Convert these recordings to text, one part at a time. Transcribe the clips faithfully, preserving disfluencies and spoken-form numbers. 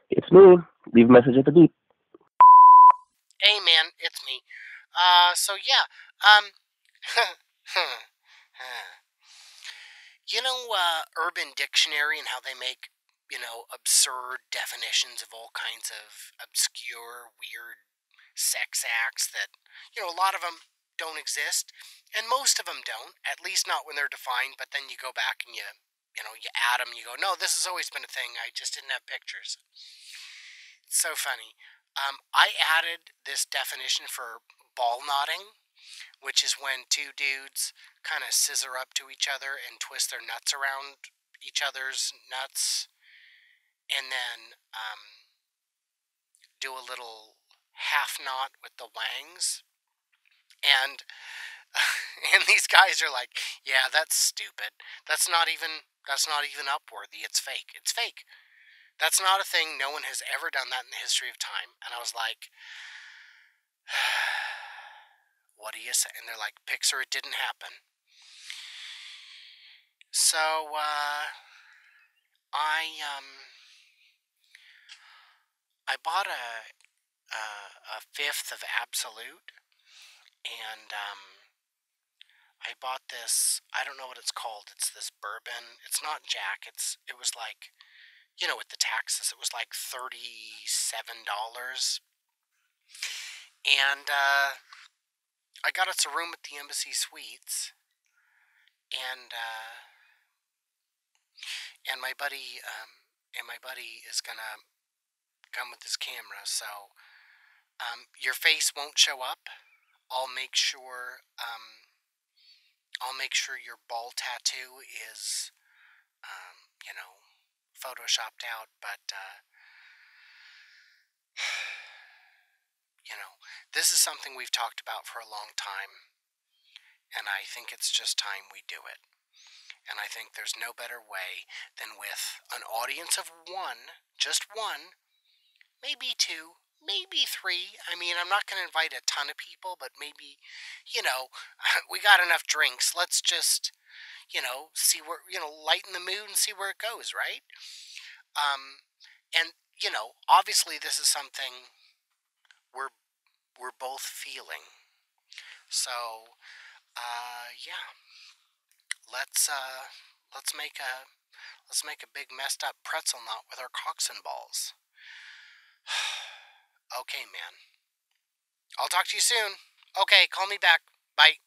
It's me. Leave a message at the beep. Hey man, it's me. Uh, so yeah, um, you know, uh, Urban Dictionary and how they make, you know, absurd definitions of all kinds of obscure, weird sex acts that, you know, a lot of them don't exist, and most of them don't, at least not when they're defined, but then you go back and you, you know, you add them, you go, no, this has always been a thing, I just didn't have pictures. It's so funny. Um, I added this definition for ball knotting, which is when two dudes kind of scissor up to each other and twist their nuts around each other's nuts, and then um, do a little half knot with the wangs. And and these guys are like, yeah, that's stupid. That's not even that's not even upworthy. It's fake. It's fake. That's not a thing. No one has ever done that in the history of time. And I was like, what do you say? And they're like, Pixar, it didn't happen. So, uh, I, um, I bought a, a, a fifth of Absolute. And, um, I bought this, I don't know what it's called. It's this bourbon. It's not Jack. It's, it was like, you know, with the taxes, it was like thirty-seven dollars. And uh, I got us a room at the Embassy Suites. And uh, and my buddy um, and my buddy is gonna come with his camera. So um, your face won't show up. I'll make sure um, I'll make sure your ball tattoo is um, you know, photoshopped out, but, uh, you know, this is something we've talked about for a long time, and I think it's just time we do it. And I think there's no better way than with an audience of one, just one, maybe two, maybe three. I mean, I'm not going to invite a ton of people, but maybe, you know, we got enough drinks. Let's just, you know, see where, you know, lighten the mood and see where it goes, right? Um, and, you know, obviously this is something we're, we're both feeling. So, uh, yeah, let's, uh, let's make a, let's make a big messed up pretzel knot with our cocks and balls. Okay, man. I'll talk to you soon. Okay, call me back. Bye.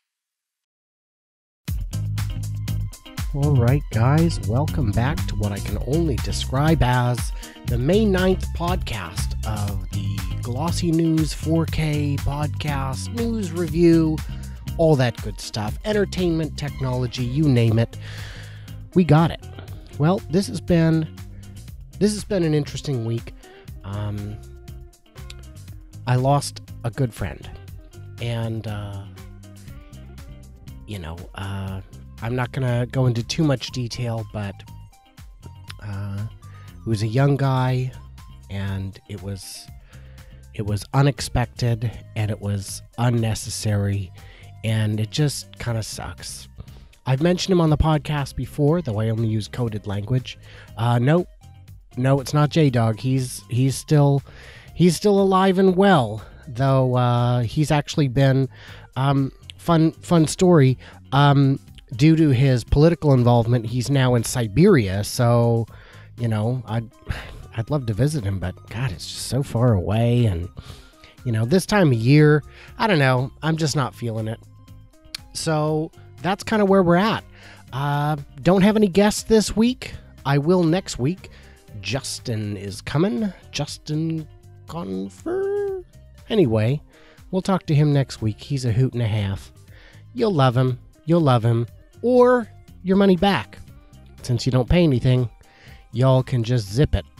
Alright guys, welcome back to what I can only describe as the May ninth podcast of the Glossy News four K podcast, news review, all that good stuff, entertainment, technology, you name it. We got it. Well, this has been this has been an interesting week. Um, I lost a good friend, and uh, you know, uh, I'm not going to go into too much detail, but uh, it was a young guy, and it was it was unexpected, and it was unnecessary, and it just kind of sucks. I've mentioned him on the podcast before, though I only use coded language. Uh, no, no, it's not J-Dog. He's he's still he's still alive and well, though uh, he's actually been um, fun fun story. Um, Due to his political involvement, he's now in Siberia, so, you know, I'd, I'd love to visit him, but, God, it's just so far away, and, you know, this time of year, I don't know, I'm just not feeling it. So, that's kind of where we're at. Uh, don't have any guests this week. I will next week. Justin is coming. Justin Confer? Anyway, we'll talk to him next week. He's a hoot and a half. You'll love him. You'll love him. Or your money back. Since you don't pay anything, y'all can just zip it.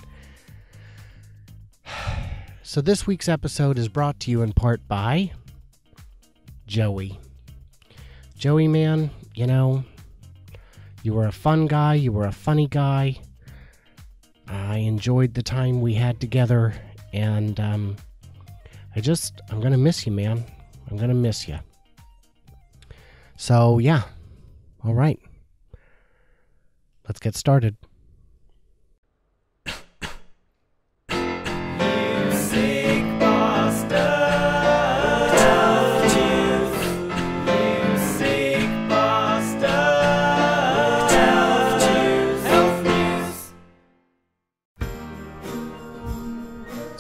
So this week's episode is brought to you in part by Joey. Joey, man, you know, you were a fun guy. You were a funny guy. I enjoyed the time we had together. And um, I just, I'm going to miss you, man. I'm going to miss you. So, yeah. All right. Let's get started.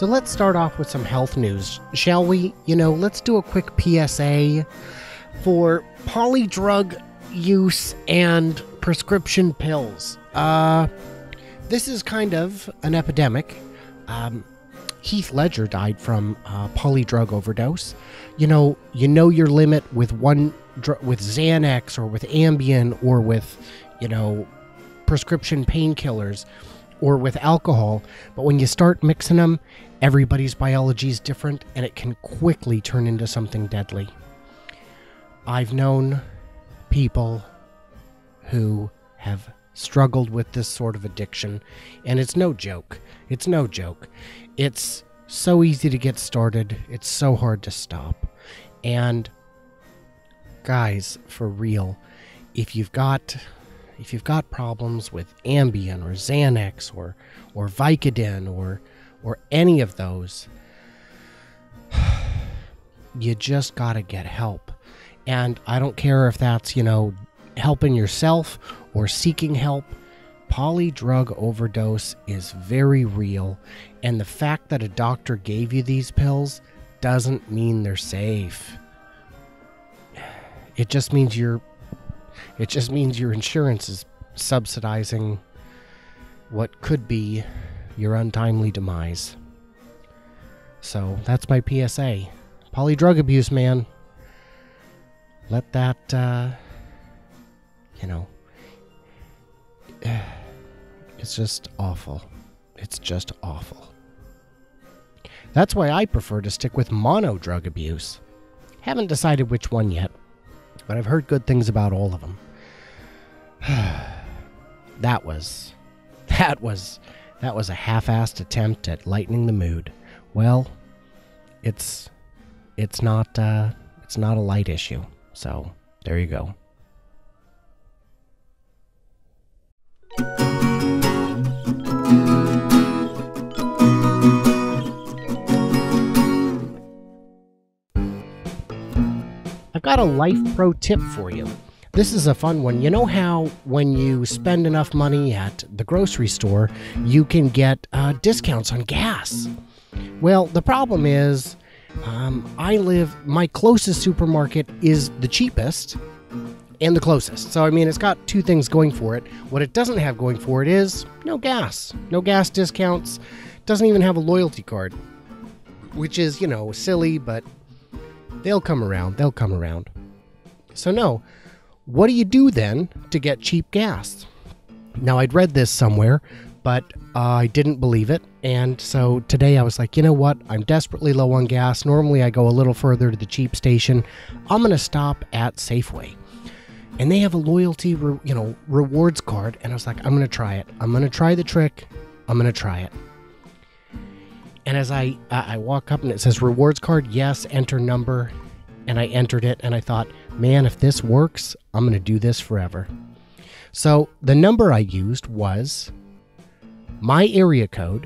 So let's start off with some health news, shall we? You know, let's do a quick P S A for polydrug use and prescription pills. Uh, this is kind of an epidemic. Um, Heath Ledger died from uh, polydrug overdose. You know, you know your limit with one dr- with Xanax or with Ambien or with, you know, prescription painkillers or with alcohol. But when you start mixing them, everybody's biology is different and it can quickly turn into something deadly. I've known people who have struggled with this sort of addiction, and it's no joke. It's no joke. It's so easy to get started. It's so hard to stop. And guys, for real, if you've got if you've got problems with Ambien or Xanax or or Vicodin or or any of those, you just got to get help. And I don't care if that's, you know, helping yourself or seeking help. Polydrug overdose is very real, and the fact that a doctor gave you these pills doesn't mean they're safe. It just means your it just means your insurance is subsidizing what could be your untimely demise. So that's my P S A. Polydrug abuse, man. Let that, uh, you know, it's just awful. It's just awful. That's why I prefer to stick with mono drug abuse. Haven't decided which one yet, but I've heard good things about all of them. That was, that was, that was a half-assed attempt at lightening the mood. Well, it's, it's not, uh, it's not a light issue. So, there you go. I've got a life pro tip for you. This is a fun one. You know how when you spend enough money at the grocery store, you can get uh, discounts on gas? Well, the problem is, um, I live, my closest supermarket is the cheapest and the closest. So, I mean, it's got two things going for it. What it doesn't have going for it is no gas. No gas discounts. Doesn't even have a loyalty card, which is, you know, silly, but they'll come around. They'll come around. So, no. What do you do then to get cheap gas? Now, I'd read this somewhere, but uh, I didn't believe it. And so today I was like, you know what? I'm desperately low on gas. Normally I go a little further to the cheap station. I'm going to stop at Safeway. And they have a loyalty, re- you know, rewards card. And I was like, I'm going to try it. I'm going to try the trick. I'm going to try it. And as I, uh, I walk up and it says rewards card, yes, enter number. And I entered it and I thought, man, if this works, I'm going to do this forever. So the number I used was my area code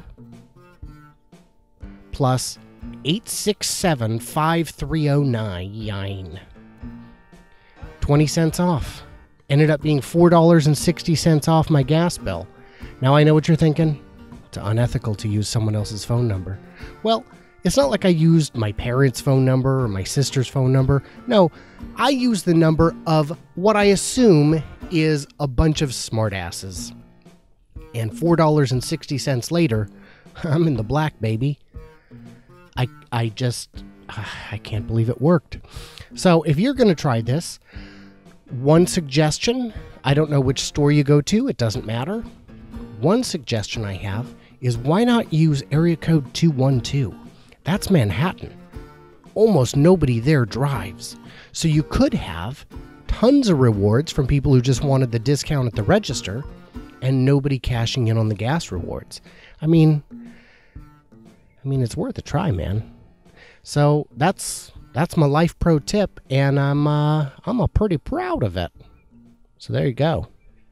plus eight six seven, five three zero nine. twenty cents off. Ended up being four dollars and sixty cents off my gas bill. Now I know what you're thinking. It's unethical to use someone else's phone number. Well, it's not like I used my parents' phone number or my sister's phone number. No, I used the number of what I assume is a bunch of smartasses. And four dollars and sixty cents later, I'm in the black, baby. I I just, I can't believe it worked. So if you're going to try this, one suggestion, I don't know which store you go to, it doesn't matter. One suggestion I have is why not use area code two one two? That's Manhattan. Almost nobody there drives. So you could have tons of rewards from people who just wanted the discount at the register and nobody cashing in on the gas rewards. I mean, I mean, it's worth a try, man. So that's that's my life pro tip, and I'm uh, I'm uh, pretty proud of it. So there you go.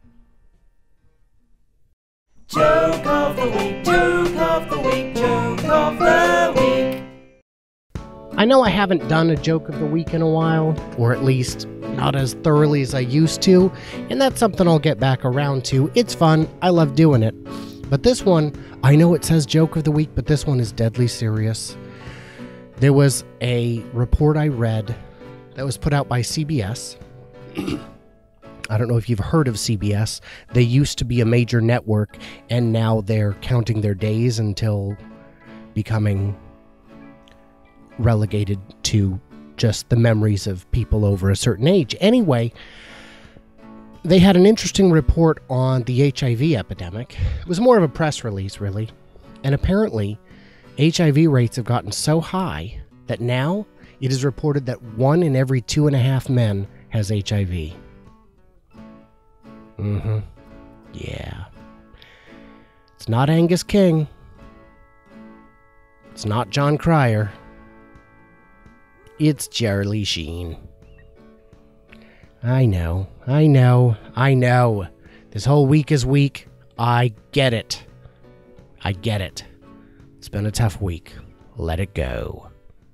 Joke of the week, joke of the week, joke of the week. I know I haven't done a joke of the week in a while, or at least not as thoroughly as I used to, and that's something I'll get back around to. It's fun. I love doing it. But this one, I know it says joke of the week, but this one is deadly serious. There was a report I read that was put out by C B S. I don't know if you've heard of C B S. They used to be a major network, and now they're counting their days until becoming relegated to just the memories of people over a certain age. Anyway, they had an interesting report on the H I V epidemic. It was more of a press release, really. And apparently, H I V rates have gotten so high that now it is reported that one in every two and a half men has H I V. Mm-hmm. Yeah. It's not Angus King. It's not John Cryer. It's Charlie Sheen. I know, I know, I know. This whole week is weak. I get it. I get it. It's been a tough week. Let it go.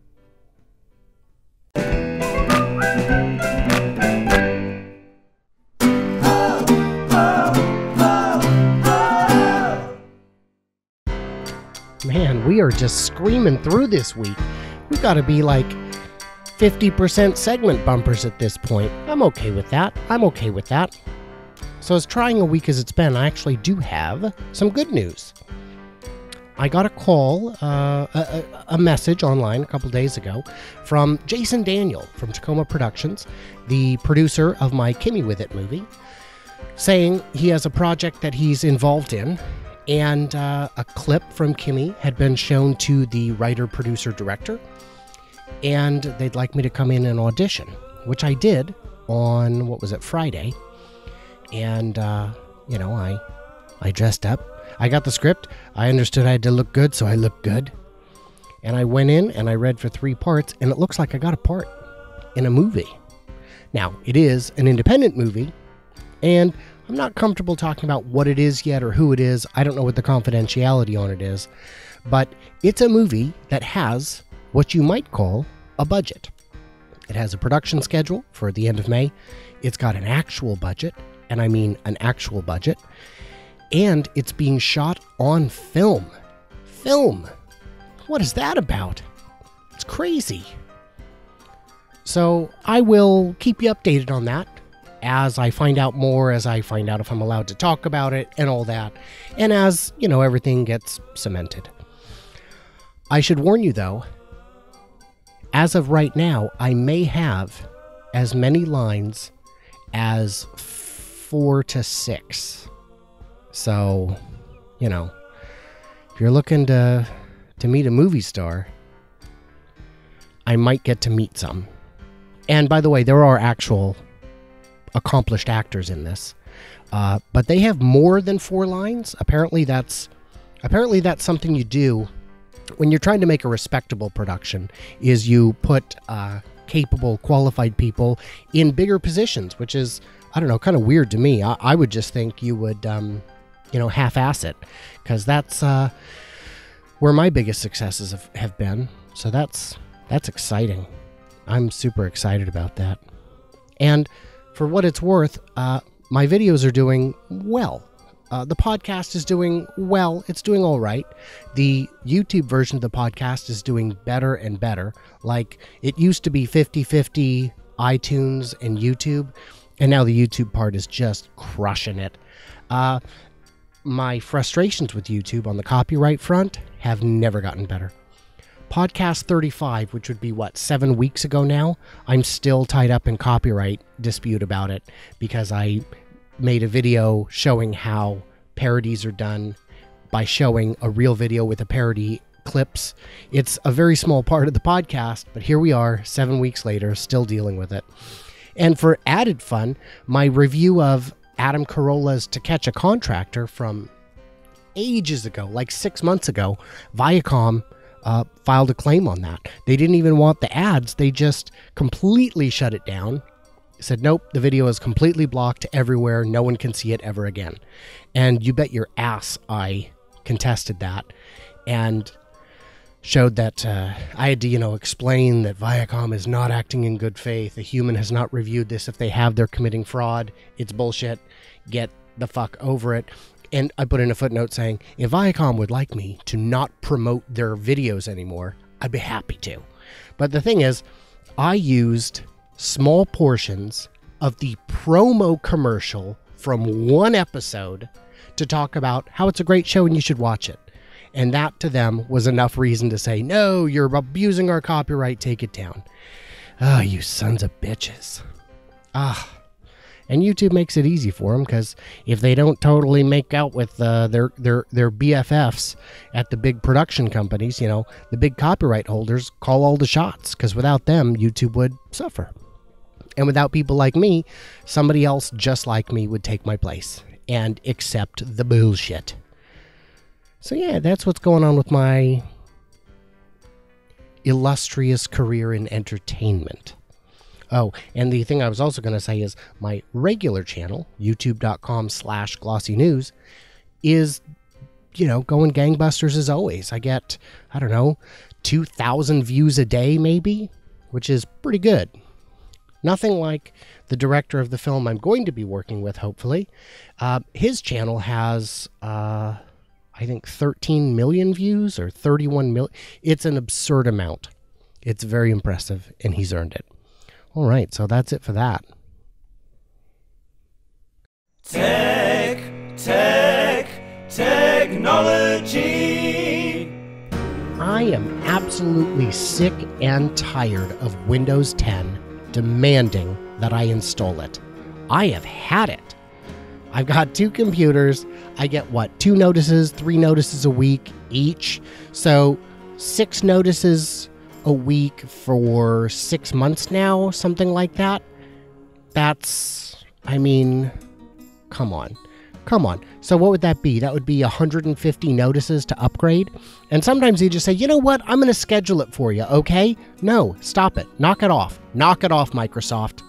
Man, we are just screaming through this week. We've got to be like fifty percent segment bumpers at this point. I'm okay with that. I'm okay with that. So as trying a week as it's been, I actually do have some good news. I got a call, uh, a, a message online a couple days ago from Jason Daniel from Tacoma Productions, the producer of my Kimmy With It movie, saying he has a project that he's involved in, and uh, a clip from Kimmy had been shown to the writer, producer, director, and they'd like me to come in and audition, which I did on, what was it, Friday. And, uh, you know, I, I dressed up. I got the script. I understood I had to look good, so I looked good. And I went in and I read for three parts, and it looks like I got a part in a movie. Now, it is an independent movie, and I'm not comfortable talking about what it is yet or who it is. I don't know what the confidentiality on it is, but it's a movie that has what you might call a budget. It has a production schedule for the end of May. It's got an actual budget, and I mean an actual budget, and it's being shot on film. Film! What is that about? It's crazy. So I will keep you updated on that as I find out more, as I find out if I'm allowed to talk about it and all that, and as, you know, everything gets cemented. I should warn you, though, as of right now, I may have as many lines as four to six. So, you know, if you're looking to to meet a movie star, I might get to meet some. And by the way, there are actual accomplished actors in this, uh, but they have more than four lines. Apparently, that's apparently that's something you do when you're trying to make a respectable production. Is you put uh, capable, qualified people in bigger positions, which is, I don't know, kind of weird to me. I, I would just think you would, um, you know, half-ass it, because that's uh, where my biggest successes have, have been. So that's that's exciting. I'm super excited about that. And for what it's worth, uh, my videos are doing well. Uh, the podcast is doing well. It's doing all right. The YouTube version of the podcast is doing better and better. Like, it used to be fifty-fifty iTunes and YouTube, and now the YouTube part is just crushing it. Uh, my frustrations with YouTube on the copyright front have never gotten better. Podcast thirty-five, which would be, what, seven weeks ago now, I'm still tied up in copyright dispute about it because I made a video showing how parodies are done by showing a real video with a parody clips. It's a very small part of the podcast, but here we are, seven weeks later, still dealing with it. And for added fun, my review of Adam Carolla's To Catch a Contractor from ages ago, like six months ago, Viacom uh, filed a claim on that. They didn't even want the ads. They just completely shut it down. Said, nope, the video is completely blocked everywhere. No one can see it ever again. And you bet your ass I contested that and showed that uh, I had to, you know, explain that Viacom is not acting in good faith. A human has not reviewed this. If they have, they're committing fraud. It's bullshit. Get the fuck over it. and I put in a footnote saying, if Viacom would like me to not promote their videos anymore, I'd be happy to. But the thing is, I used small portions of the promo commercial from one episode to talk about how it's a great show and you should watch it. And that to them was enough reason to say, no, you're abusing our copyright, take it down. Ah, oh, you sons of bitches. Ah. And YouTube makes it easy for them, because if they don't totally make out with uh, their, their, their B F Fs at the big production companies, you know, the big copyright holders call all the shots, because without them, YouTube would suffer. And without people like me, somebody else just like me would take my place and accept the bullshit. So yeah, that's what's going on with my illustrious career in entertainment. Oh, and the thing I was also going to say is my regular channel, youtube.com slash glossy news, is, you know, going gangbusters as always. I get, I don't know, two thousand views a day maybe, which is pretty good. Nothing like the director of the film I'm going to be working with, hopefully. Uh, his channel has, uh, I think, thirteen million views or thirty-one million. It's an absurd amount. It's very impressive, and he's earned it. All right, so that's it for that. Tech, tech, technology. I am absolutely sick and tired of Windows ten demanding that I install it. I have had it. I've got two computers. I get, what, two notices, three notices a week each. So six notices a week for six months now, something like that. That's, I mean, come on. Come on. So what would that be? That would be one hundred fifty notices to upgrade. And sometimes they just say, you know what? I'm going to schedule it for you, okay? No, stop it. Knock it off. Knock it off, Microsoft.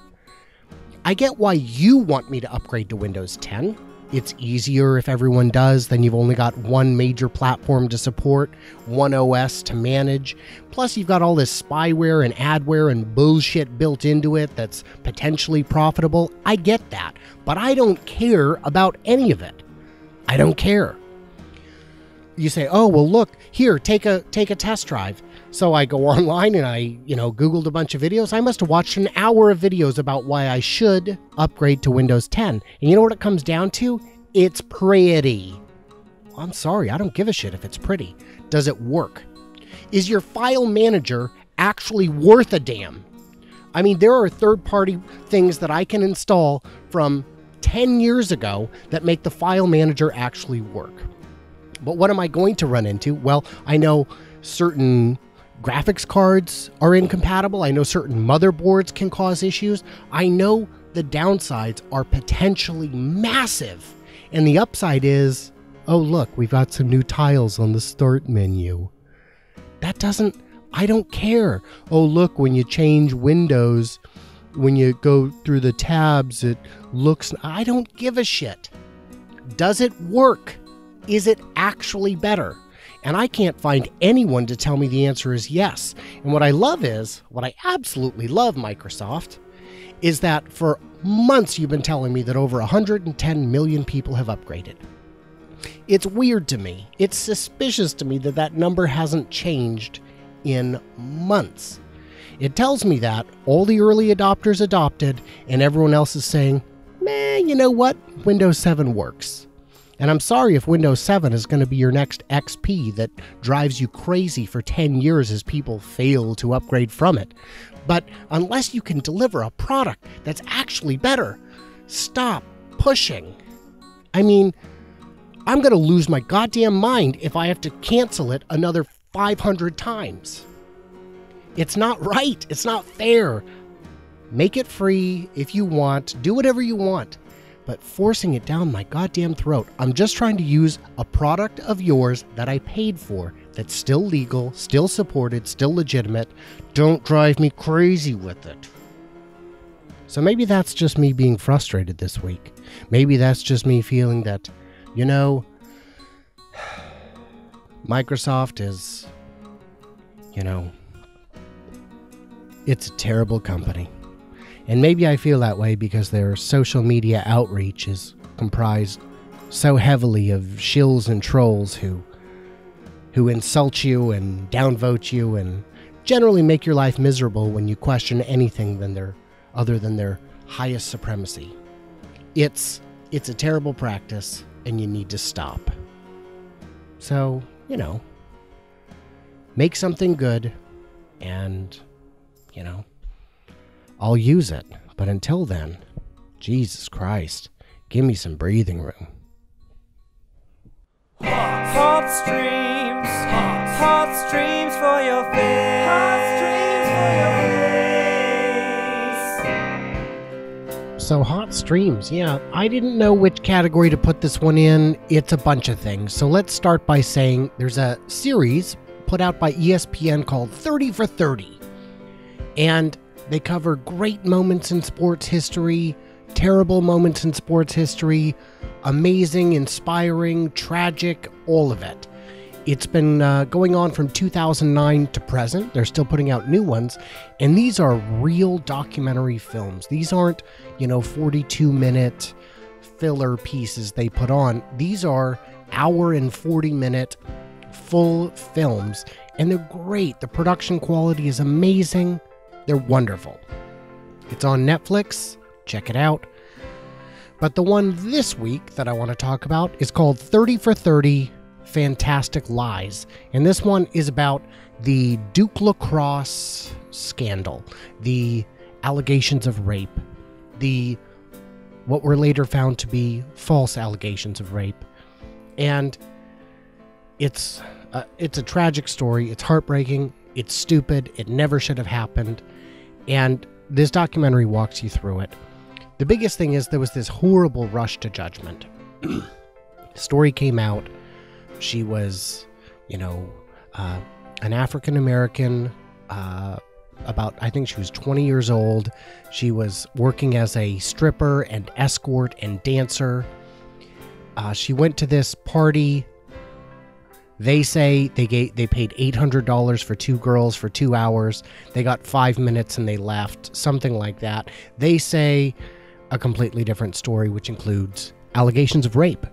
I get why you want me to upgrade to Windows ten. It's easier if everyone does, then you've only got one major platform to support, one O S to manage. Plus you've got all this spyware and adware and bullshit built into it that's potentially profitable. I get that, but I don't care about any of it. I don't care. You say, oh, well, look, here, take a take a test drive. So I go online and I, you know, Googled a bunch of videos. I must have watched an hour of videos about why I should upgrade to Windows ten. And you know what it comes down to? It's pretty. I'm sorry, I don't give a shit if it's pretty. Does it work? Is your file manager actually worth a damn? I mean, there are third-party things that I can install from ten years ago that make the file manager actually work. But what am I going to run into? Well, I know certain graphics cards are incompatible. I know certain motherboards can cause issues. I know the downsides are potentially massive. And the upside is, oh, look, we've got some new tiles on the start menu. That doesn't, I don't care. Oh, look, when you change windows, when you go through the tabs, it looks, I don't give a shit. Does it work? Is it actually better? And I can't find anyone to tell me the answer is yes. And what I love is, what I absolutely love, Microsoft, is that for months you've been telling me that over one hundred ten million people have upgraded. It's weird to me. It's suspicious to me that that number hasn't changed in months. It tells me that all the early adopters adopted and everyone else is saying, man, you know what? Windows seven works. And I'm sorry if Windows seven is going to be your next X P that drives you crazy for ten years as people fail to upgrade from it. But unless you can deliver a product that's actually better, stop pushing. I mean, I'm going to lose my goddamn mind if I have to cancel it another five hundred times. It's not right. It's not fair. Make it free if you want. Do whatever you want. But forcing it down my goddamn throat. I'm just trying to use a product of yours that I paid for, that's still legal, still supported, still legitimate. Don't drive me crazy with it. So maybe that's just me being frustrated this week. Maybe that's just me feeling that, you know, Microsoft is, you know, it's a terrible company. And maybe I feel that way because their social media outreach is comprised so heavily of shills and trolls who who insult you and downvote you and generally make your life miserable when you question anything than their other than their highest supremacy. It's it's a terrible practice and you need to stop. So, you know, make something good and, you know, I'll use it. But until then, Jesus Christ, give me some breathing room. Hot streams, hot, hot streams for your face. Hot streams for your face. So hot streams, yeah. I didn't know which category to put this one in. It's a bunch of things. So let's start by saying there's a series put out by E S P N called thirty for thirty. And they cover great moments in sports history, terrible moments in sports history, amazing, inspiring, tragic, all of it. It's been uh, going on from two thousand nine to present. They're still putting out new ones. And these are real documentary films. These aren't, you know, forty-two minute filler pieces they put on. These are hour and forty minute full films. And they're great. The production quality is amazing. They're wonderful. It's on Netflix. Check it out. But the one this week that I want to talk about is called thirty for thirty Fantastic Lies. And this one is about the Duke Lacrosse scandal, the allegations of rape, the what were later found to be false allegations of rape. And it's uh, it's a tragic story. It's heartbreaking. It's stupid. It never should have happened. And this documentary walks you through it. The biggest thing is there was this horrible rush to judgment. Story came out. She was, you know, uh, an African-American, uh, about, I think she was twenty years old. She was working as a stripper and escort and dancer. Uh, she went to this party. They say they gave, they paid eight hundred dollars for two girls for two hours. They got five minutes and they left, something like that. They say a completely different story, which includes allegations of rape.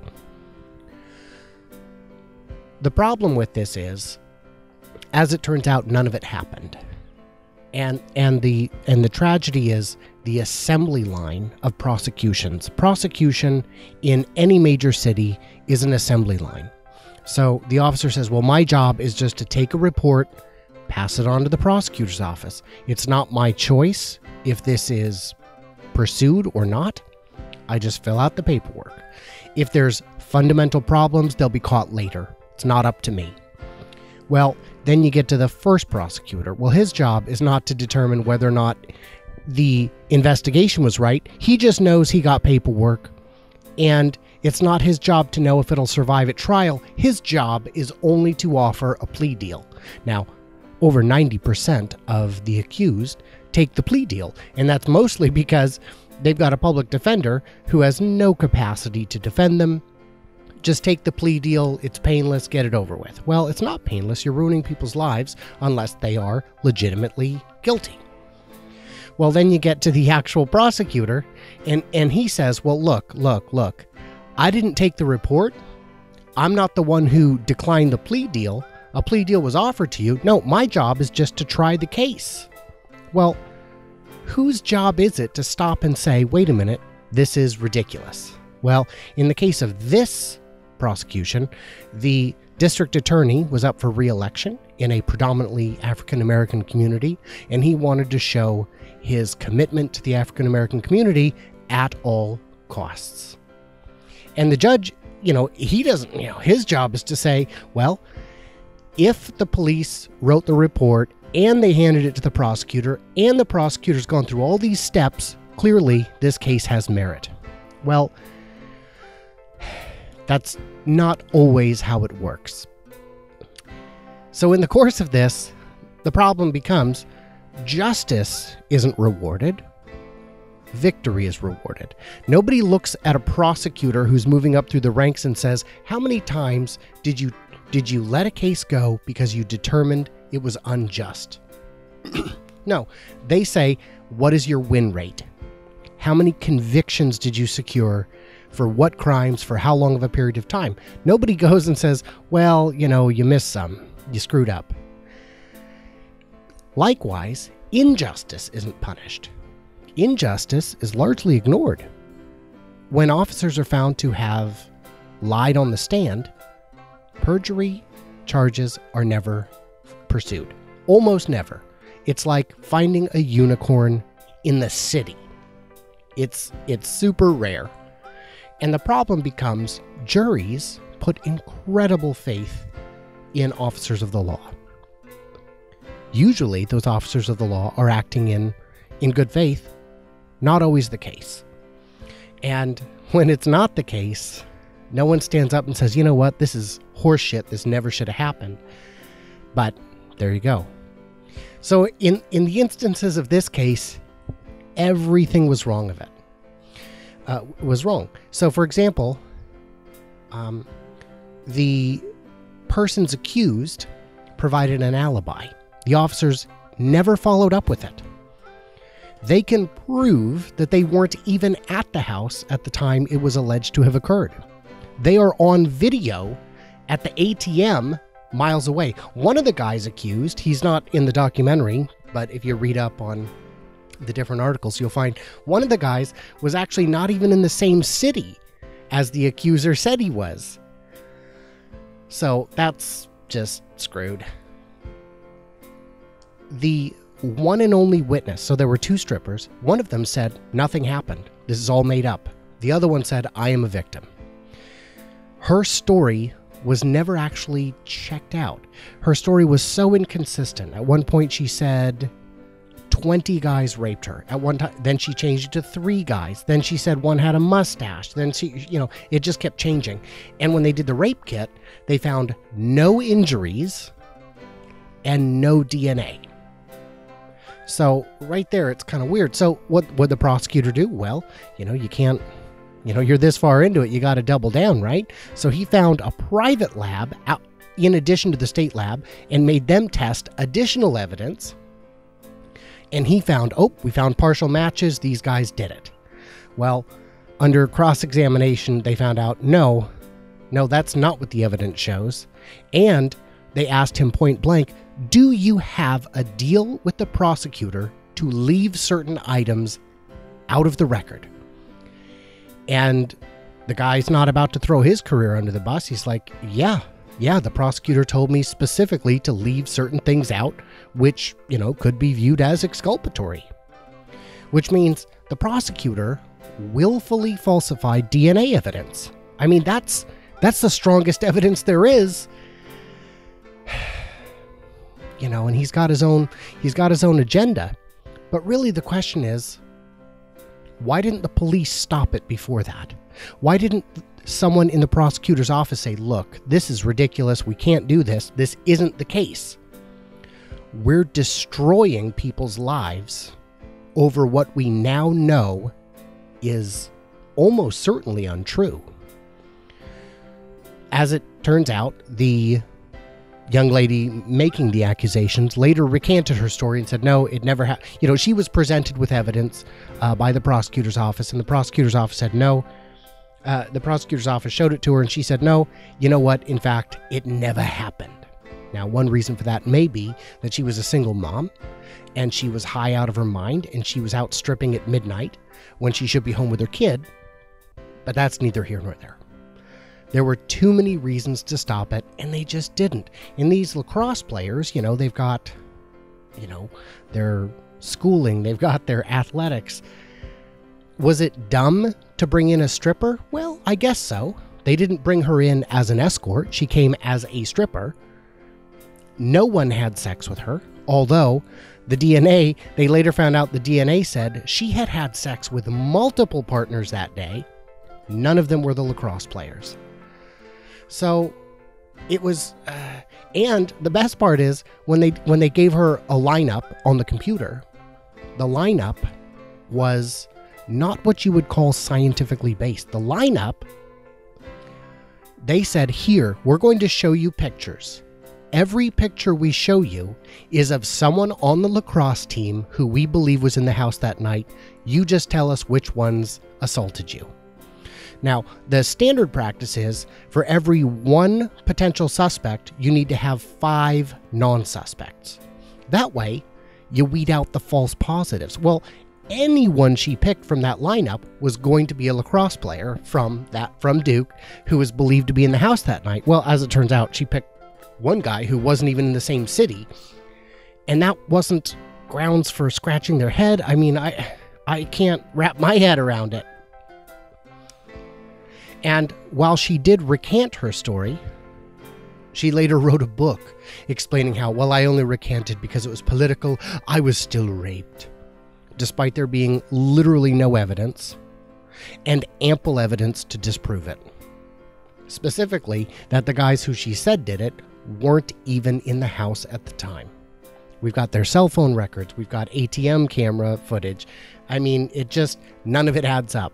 The problem with this is, as it turns out, none of it happened. And and the and the tragedy is the assembly line of prosecutions. Prosecution in any major city is an assembly line. So the officer says, well, my job is just to take a report, pass it on to the prosecutor's office. It's not my choice if this is pursued or not. I just fill out the paperwork. If there's fundamental problems, they'll be caught later. It's not up to me. Well, then you get to the first prosecutor. Well, his job is not to determine whether or not the investigation was right. He just knows he got paperwork, and it's not his job to know if it'll survive at trial. His job is only to offer a plea deal. Now, over ninety percent of the accused take the plea deal, and that's mostly because they've got a public defender who has no capacity to defend them. Just take the plea deal, it's painless, get it over with. Well, it's not painless. You're ruining people's lives unless they are legitimately guilty. Well, then you get to the actual prosecutor, and, and he says, well, look, look, look, I didn't take the report. I'm not the one who declined the plea deal. A plea deal was offered to you. No, my job is just to try the case. Well, whose job is it to stop and say, wait a minute, this is ridiculous? Well, in the case of this prosecution, the district attorney was up for re-election in a predominantly African-American community, and he wanted to show his commitment to the African-American community at all costs. And the judge, you know, he doesn't, you know, his job is to say, well, if the police wrote the report and they handed it to the prosecutor and the prosecutor's gone through all these steps, clearly this case has merit. Well, that's not always how it works. So in the course of this, the problem becomes justice isn't rewarded. Victory is rewarded. Nobody looks at a prosecutor who's moving up through the ranks and says, how many times did you did you let a case go because you determined it was unjust? No, they say, what is your win rate? How many convictions did you secure For what crimes, for how long of a period of time. Nobody goes and says, well, you know, you missed some. You screwed up. Likewise, injustice isn't punished. Injustice is largely ignored. When officers are found to have lied on the stand, perjury charges are never pursued. Almost never. It's like finding a unicorn in the city. It's it's super rare. And the problem becomes juries put incredible faith in officers of the law. Usually those officers of the law are acting in, in good faith. Not always the case. And when it's not the case, no one stands up and says, you know what, this is horseshit, this never should have happened. But there you go. So in, in the instances of this case, everything was wrong of it. Uh, was wrong. So for example, um, the persons accused provided an alibi. The officers never followed up with it. They can prove that they weren't even at the house at the time it was alleged to have occurred. They are on video at the A T M miles away. One of the guys accused, he's not in the documentary, but if you read up on the different articles, you'll find one of the guys was actually not even in the same city as the accuser said he was. So that's just screwed. The one and only witness, so there were two strippers, one of them said nothing happened, this is all made up. The other one said, I am a victim. Her story was never actually checked out. Her story was so inconsistent. At one point she said twenty guys raped her. At one time, then she changed it to three guys. Then she said one had a mustache. Then she, you know, it just kept changing. And when they did the rape kit, they found no injuries and no D N A. So right there, it's kind of weird. So what would the prosecutor do? Well, you know, you can't, you know, you're this far into it, you got to double down, right? So he found a private lab out in addition to the state lab and made them test additional evidence. And he found, oh, we found partial matches. These guys did it. Well, under cross-examination, they found out, no, no, that's not what the evidence shows. And they asked him point blank, do you have a deal with the prosecutor to leave certain items out of the record? And the guy's not about to throw his career under the bus. He's like, yeah, yeah, the prosecutor told me specifically to leave certain things out, which, you know, could be viewed as exculpatory. Which means the prosecutor willfully falsified D N A evidence. I mean, that's that's the strongest evidence there is. You know, and he's got his own he's got his own agenda. But really the question is, why didn't the police stop it before that? Why didn't someone in the prosecutor's office say, look, this is ridiculous, we can't do this, this isn't the case. We're destroying people's lives over what we now know is almost certainly untrue. As it turns out, the young lady making the accusations later recanted her story and said, no, it never happened. You know, she was presented with evidence uh, by the prosecutor's office, and the prosecutor's office said no. Uh, the prosecutor's office showed it to her, and she said, no, you know what? In fact, it never happened. Now, one reason for that may be that she was a single mom, and she was high out of her mind, and she was out stripping at midnight when she should be home with her kid. But that's neither here nor there. There were too many reasons to stop it, and they just didn't. And these lacrosse players, you know, they've got, you know, their schooling, they've got their athletics. Was it dumb to bring in a stripper? Well, I guess so. They didn't bring her in as an escort. She came as a stripper. No one had sex with her, although the D N A, they later found out the D N A said she had had sex with multiple partners that day. None of them were the lacrosse players. So it was, uh, and the best part is when they when they gave her a lineup on the computer, the lineup was not what you would call scientifically based. The lineup, they said, here, we're going to show you pictures. Every picture we show you is of someone on the lacrosse team who we believe was in the house that night. You just tell us which ones assaulted you. Now, the standard practice is for every one potential suspect, you need to have five non-suspects. That way, you weed out the false positives. Well, anyone she picked from that lineup was going to be a lacrosse player from that from Duke who was believed to be in the house that night. Well, as it turns out, she picked one guy who wasn't even in the same city, and that wasn't grounds for scratching their head. I mean, I I can't wrap my head around it. And while she did recant her story, she later wrote a book explaining how, well, I only recanted because it was political. I was still raped, despite there being literally no evidence and ample evidence to disprove it. Specifically, that the guys who she said did it weren't even in the house at the time. We've got their cell phone records. We've got A T M camera footage. I mean, it just, none of it adds up.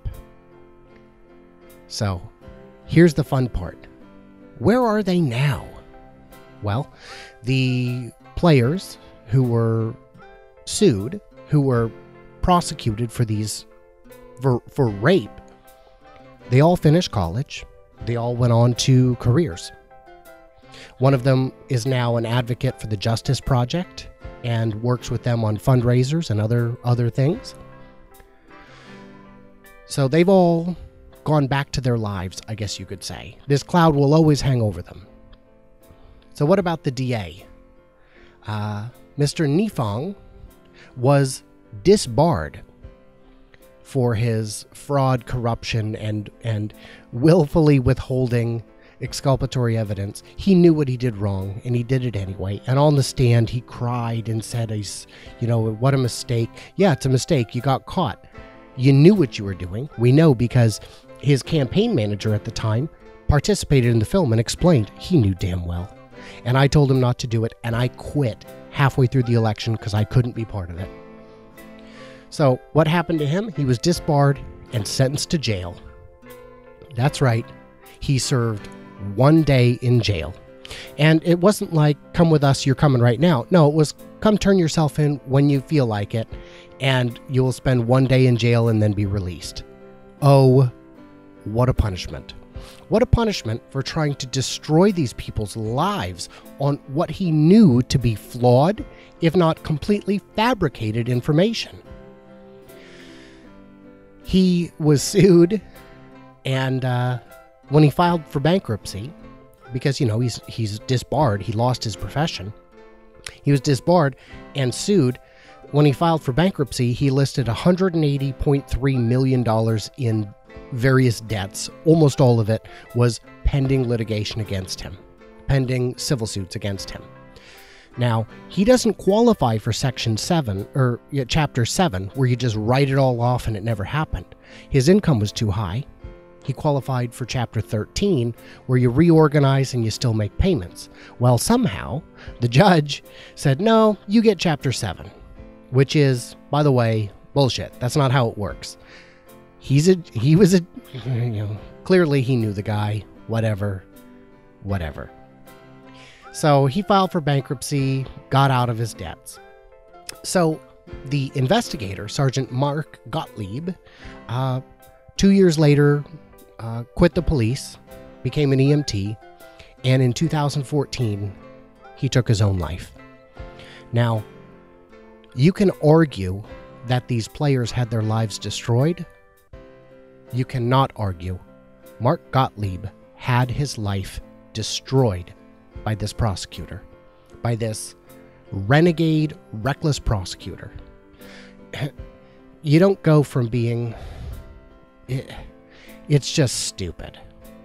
So, here's the fun part. Where are they now? Well, the players who were sued, who were prosecuted for these, for, for rape, they all finished college. They all went on to careers. One of them is now an advocate for the Justice Project and works with them on fundraisers and other, other things. So they've all gone back to their lives, I guess you could say. This cloud will always hang over them. So what about the D A? Uh, Mister Nifong was disbarred for his fraud, corruption, and and willfully withholding exculpatory evidence. He knew what he did wrong, and he did it anyway. And on the stand, he cried and said, he's, you know, what a mistake. Yeah, it's a mistake. You got caught. You knew what you were doing. We know because his campaign manager at the time participated in the film and explained he knew damn well. And I told him not to do it, and I quit halfway through the election because I couldn't be part of it. So what happened to him? He was disbarred and sentenced to jail. That's right. He served one day in jail. And it wasn't like, come with us, you're coming right now. No, it was, come turn yourself in when you feel like it, and you will spend one day in jail and then be released. Oh, what a punishment. What a punishment for trying to destroy these people's lives on what he knew to be flawed, if not completely fabricated information. He was sued, and uh, when he filed for bankruptcy, because, you know, he's he's disbarred, he lost his profession. He was disbarred and sued. When he filed for bankruptcy, he listed one hundred eighty point three million dollars in various debts. Almost all of it was pending litigation against him, pending civil suits against him. Now, he doesn't qualify for Section seven, or yeah, Chapter seven, where you just write it all off and it never happened. His income was too high. He qualified for Chapter thirteen, where you reorganize and you still make payments. Well, somehow, the judge said, no, you get Chapter seven, which is, by the way, bullshit. That's not how it works. He's a, he was a, you know, clearly he knew the guy, whatever, whatever. So he filed for bankruptcy, got out of his debts. So the investigator, Sergeant Mark Gottlieb, uh, two years later, uh, quit the police, became an E M T, and in two thousand fourteen, he took his own life. Now, you can argue that these players had their lives destroyed. You cannot argue Mark Gottlieb had his life destroyed by this prosecutor, by this renegade, reckless prosecutor. You don't go from being... It, it's just stupid.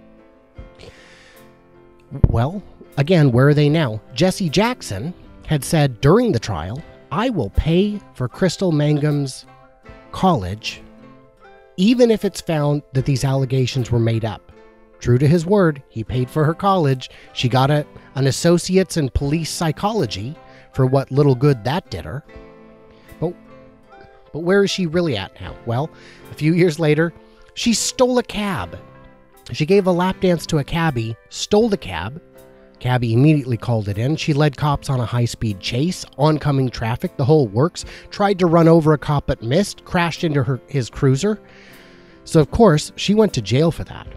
Well, again, where are they now? Jesse Jackson had said during the trial, I will pay for Crystal Mangum's college even if it's found that these allegations were made up. True to his word, he paid for her college. She got a, an associate's in police psychology for what little good that did her. But, but where is she really at now? Well, a few years later, she stole a cab. She gave a lap dance to a cabbie, stole the cab. Cabbie immediately called it in. She led cops on a high-speed chase, oncoming traffic, the whole works, tried to run over a cop but missed, crashed into her his cruiser. So, of course, she went to jail for that.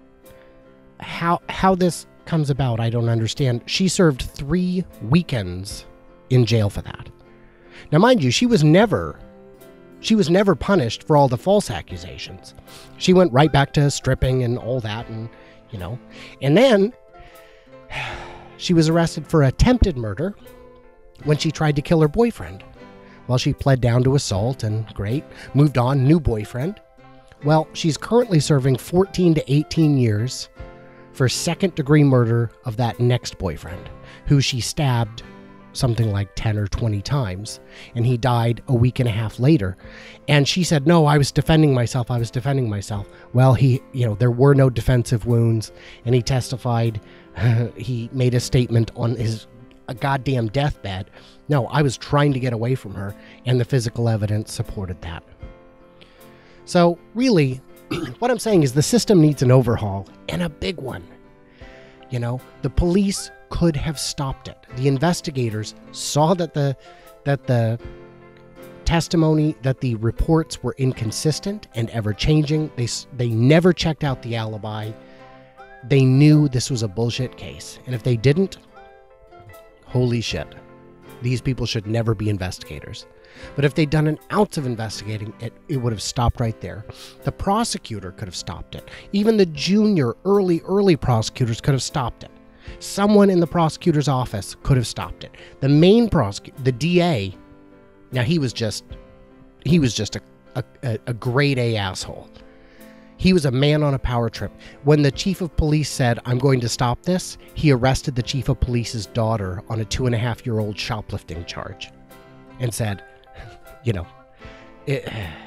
How how this comes about, I don't understand. She served three weekends in jail for that. Now, mind you, she was never, she was never punished for all the false accusations. She went right back to stripping and all that, and, you know. And then she was arrested for attempted murder when she tried to kill her boyfriend. Well, she pled down to assault, and great, moved on, new boyfriend. Well, she's currently serving fourteen to eighteen years for second-degree murder of that next boyfriend, who she stabbed something like ten or twenty times, and he died a week and a half later. And she said, no, I was defending myself, I was defending myself. Well, he, you know, there were no defensive wounds, and he testified, he made a statement on his a goddamn deathbed. No, I was trying to get away from her, and the physical evidence supported that. So, really, what I'm saying is the system needs an overhaul, and a big one. You know, the police could have stopped it. The investigators saw that the that the testimony, that the reports were inconsistent and ever-changing. They they never checked out the alibi. They knew this was a bullshit case, and if they didn't, holy shit, these people should never be investigators. But if they'd done an ounce of investigating, it, it would have stopped right there. The prosecutor could have stopped it. Even the junior, early, early prosecutors could have stopped it. Someone in the prosecutor's office could have stopped it. The main prosecutor, the D A, now he was just, he was just a, a, a grade A asshole. He was a man on a power trip. When the chief of police said, I'm going to stop this, he arrested the chief of police's daughter on a two and a half year old shoplifting charge and said, you know, it,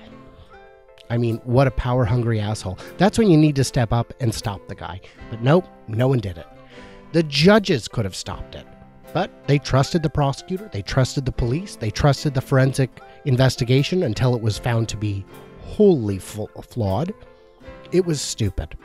I mean, what a power hungry asshole. That's when you need to step up and stop the guy. But nope, no one did it. The judges could have stopped it, but they trusted the prosecutor. They trusted the police. They trusted the forensic investigation until it was found to be wholly flawed. It was stupid.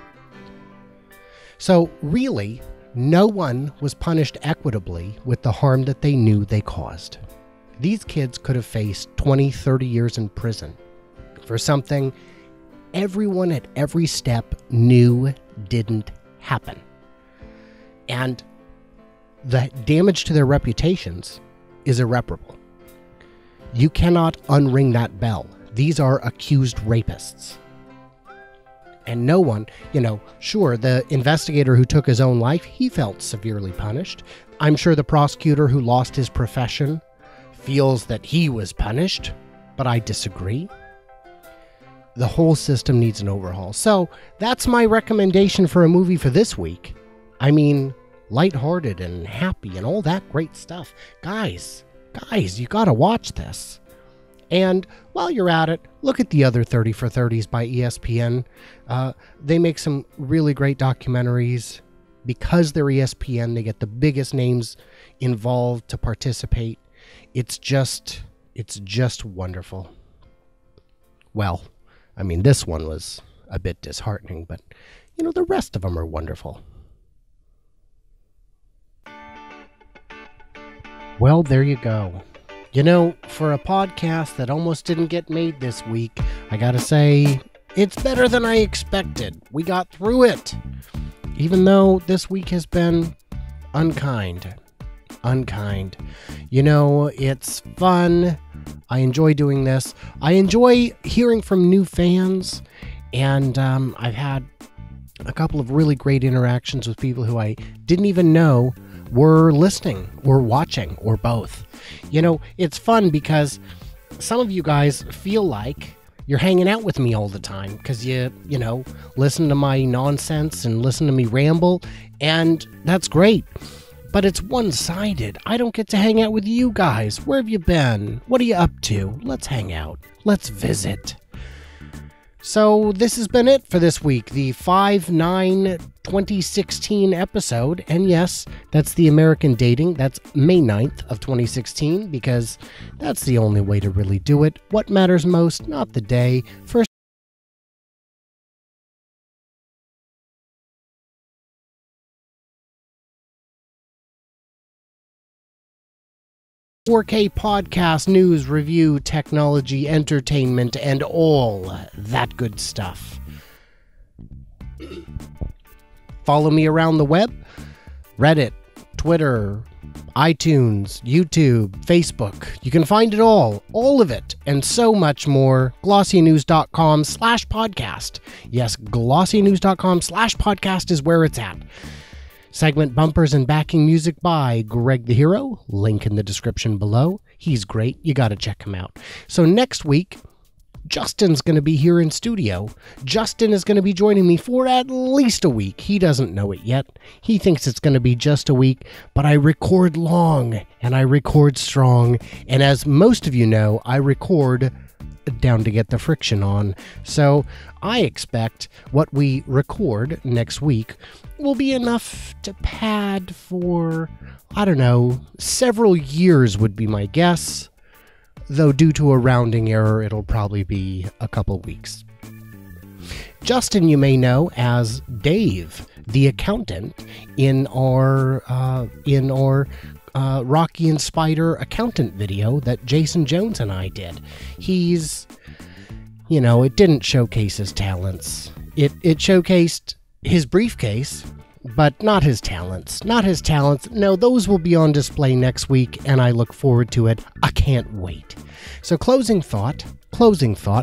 So really, no one was punished equitably with the harm that they knew they caused. These kids could have faced twenty, thirty years in prison for something everyone at every step knew didn't happen. And the damage to their reputations is irreparable. You cannot unring that bell. These are accused rapists. And no one, you know, sure, the investigator who took his own life, he felt severely punished. I'm sure the prosecutor who lost his profession feels that he was punished, but I disagree. The whole system needs an overhaul. So that's my recommendation for a movie for this week. I mean, lighthearted and happy and all that great stuff. Guys, guys, you gotta watch this. And while you're at it, look at the other thirty for thirties by E S P N. Uh, they make some really great documentaries. Because they're E S P N, they get the biggest names involved to participate. It's just, it's just wonderful. Well, I mean, this one was a bit disheartening, but, you know, the rest of them are wonderful. Well, there you go. You know, for a podcast that almost didn't get made this week, I gotta say, it's better than I expected. We got through it. Even though this week has been unkind. Unkind. You know, it's fun. I enjoy doing this. I enjoy hearing from new fans. And um, I've had a couple of really great interactions with people who I didn't even know were listening or watching or both. You know, it's fun because some of you guys feel like you're hanging out with me all the time because you, you know, listen to my nonsense and listen to me ramble, and that's great. But it's one-sided. I don't get to hang out with you guys. Where have you been? What are you up to? Let's hang out. Let's visit. So this has been it for this week, the five nine twenty sixteen episode. And yes, that's the American dating. That's May ninth of twenty sixteen, because that's the only way to really do it. What matters most? Not the day. First four K podcast, news, review, technology, entertainment, and all that good stuff. Follow me around the web, Reddit, Twitter, iTunes, YouTube, Facebook. You can find it all, all of it, and so much more. glossynews.com slash podcast. Yes, glossynews.com slash podcast is where it's at. Segment bumpers and backing music by Greg the Hero. Link in the description below. He's great. You got to check him out. So next week, Justin's going to be here in studio. Justin is going to be joining me for at least a week. He doesn't know it yet. He thinks it's going to be just a week, but I record long and I record strong. And as most of you know, I record down to get the friction on. So I expect what we record next week will be enough to pad for, I don't know, several years would be my guess. Though due to a rounding error, it'll probably be a couple weeks. Justin, you may know as Dave, the accountant, in our uh, in our uh, Rocky and Spider accountant video that Jason Jones and I did. He's, you know, it didn't showcase his talents. It it showcased his briefcase, but not his talents. Not his talents. No, those will be on display next week, and I look forward to it. I can't wait. So closing thought, closing thought,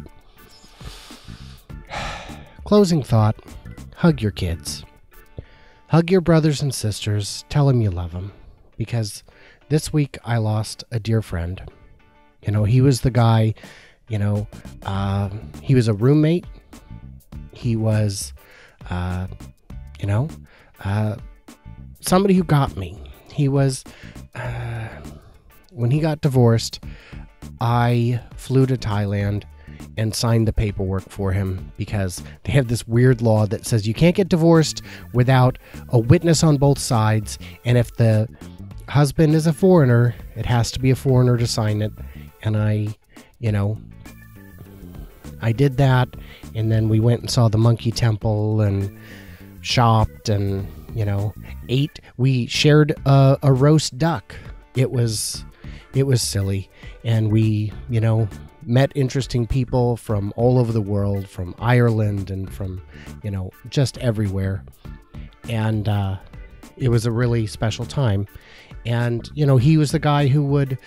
closing thought, hug your kids. Hug your brothers and sisters. Tell them you love them. Because this week I lost a dear friend. You know, he was the guy, you know, uh, he was a roommate. He was, uh, you know, uh, somebody who got me. He was, uh, when he got divorced, I flew to Thailand and signed the paperwork for him because they have this weird law that says you can't get divorced without a witness on both sides. And if the husband is a foreigner, it has to be a foreigner to sign it. And I, you know, I did that. And then we went and saw the Monkey Temple and shopped and, you know, ate. We shared a, a roast duck. It was, it was silly. And we, you know, met interesting people from all over the world, from Ireland and from, you know, just everywhere. And uh, it was a really special time. And, you know, he was the guy who would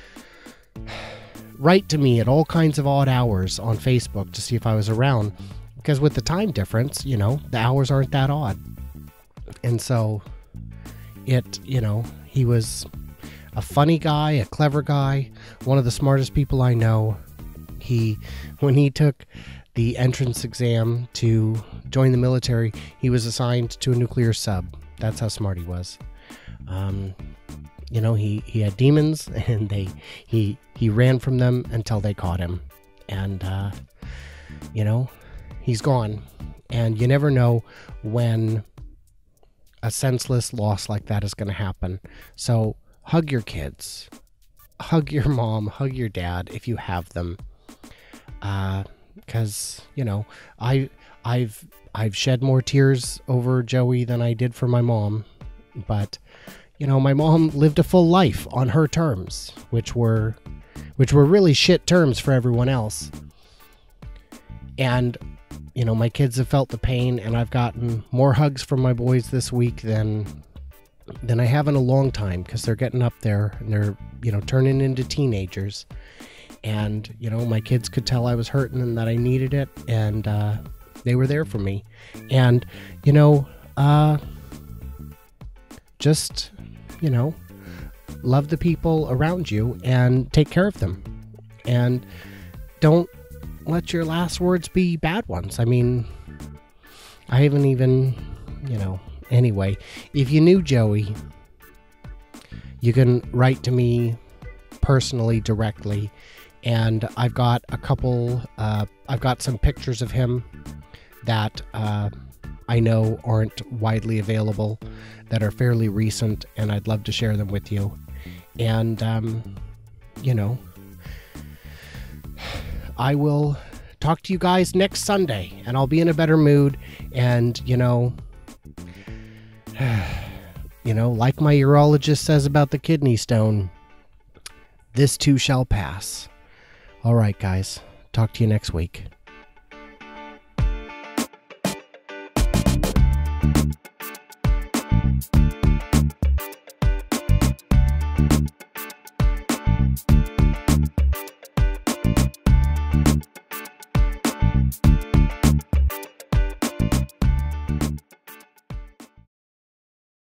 write to me at all kinds of odd hours on Facebook to see if I was around. Because with the time difference, you know, the hours aren't that odd. And so it, you know, he was a funny guy, a clever guy, one of the smartest people I know. He, when he took the entrance exam to join the military, he was assigned to a nuclear sub. That's how smart he was. Um, you know, he, he had demons, and they he he ran from them until they caught him. And, uh, you know, he's gone. And you never know when a senseless loss like that is going to happen. So hug your kids. Hug your mom. Hug your dad if you have them. Uh, because, you know, I, I've, I've shed more tears over Joey than I did for my mom, but, you know, my mom lived a full life on her terms, which were, which were really shit terms for everyone else. And, you know, my kids have felt the pain, and I've gotten more hugs from my boys this week than, than I have in a long time, because they're getting up there and they're, you know, turning into teenagers. And, you know, my kids could tell I was hurting and that I needed it. And uh, they were there for me. And, you know, uh, just, you know, love the people around you and take care of them. And don't let your last words be bad ones. I mean, I haven't even, you know, anyway, if you knew Joey, you can write to me personally, directly. And I've got a couple, uh, I've got some pictures of him that uh, I know aren't widely available, that are fairly recent, and I'd love to share them with you. And, um, you know, I will talk to you guys next Sunday, and I'll be in a better mood. And, you know, you know, like my urologist says about the kidney stone, This too shall pass. All right, guys. Talk to you next week.